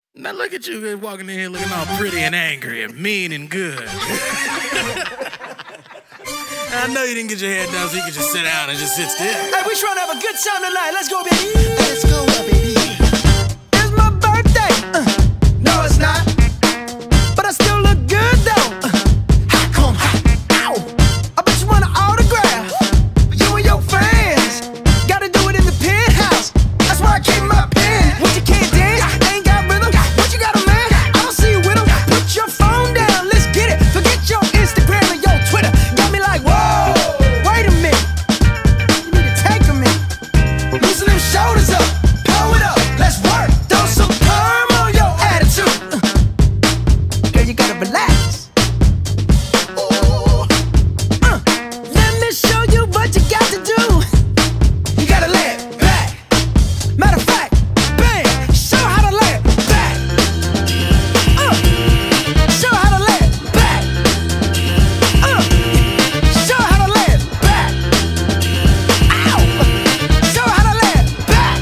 Now look at you walking in here looking all pretty and angry and mean and good. I know you didn't get your hair done so you could just sit down and just sit still. Hey, we trying to have a good time tonight. Let's go, baby. Let's go, baby. It's my birthday. No, it's not. But I still look good, though. How come? Ow. I bet you want an autograph. You and your friends. Gotta do it in the penthouse. That's why I keep my pen. What, you can't dance? Ain't got rhythm? What, you got a man? I don't see you with him. Put your phone down. Let's get it. Forget your Instagram and your Twitter. Got me like, whoa. Wait a minute. You need to take a minute. Loosen them shoulders up. Pull it up. Let's work. Throw some perm on your attitude. Girl, you gotta relax. Let me show you what you got to do. You gotta lay it back. Matter of fact, bang. Show how to lay it back. Show how to lay it back. Show how to lay it back. Ow. Show how to lay it back.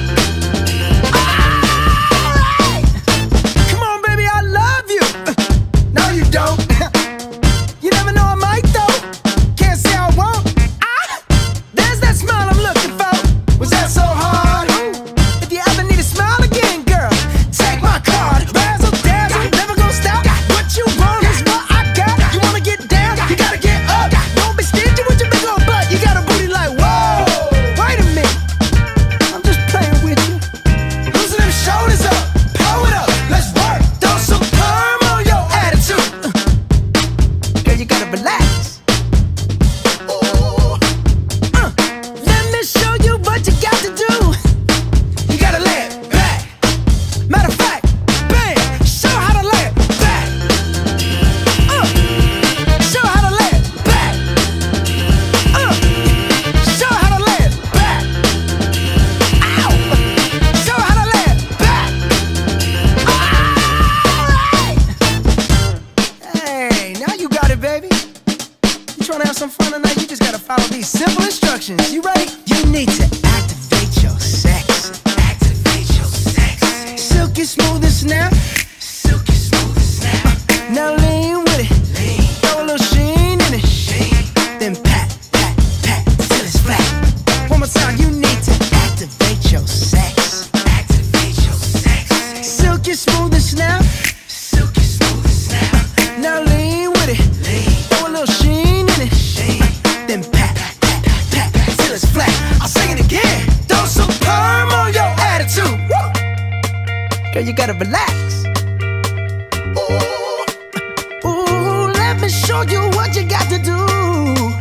Alright. Come on, baby, I love you. No, you don't. You never know I might, though. Can't say I won't. There's that smile I'm looking for. Was that so hard? If you ever need a smile again, girl, take my card. Razzle dazzle, never gonna stop. What you want is what I got. You wanna get down? You gotta get up. Don't be stingy with your big old butt. You got a booty like, whoa. Wait a minute. I'm just playing with you. Loosen them shoulders up. Pull it up. Let's work. Throw some perm on your attitude. Girl, you gotta relax. Let me show you what you got to do. You gotta lay it back. Matter of fact, bang. Show how to lay it back. Show how to lay it back. Show how to lay it back. Ow. Show how to lay it back. Alright. Hey, now you got it, baby. You trying to have some fun tonight? You just gotta follow these simple instructions. You ready? You need to activate your sex. Activate your sex. Silky smooth and snap. Silky smooth and snap. Now lean with it. Lean. Throw a little sheen in it. Sheen. Then pat, pat, pat till it's flat. One more time. You need to activate your sex. Activate your sex. Silky smooth and snap. Silky smooth and snap. Now lean with it. Lean. Throw a little sheen in it. Sheen. Then pat, pat, pat, pat till it's flat. I'll sing it again. Throw some perm on your attitude. Woo. Girl, you gotta relax. Ooh, let me show you what you got to do.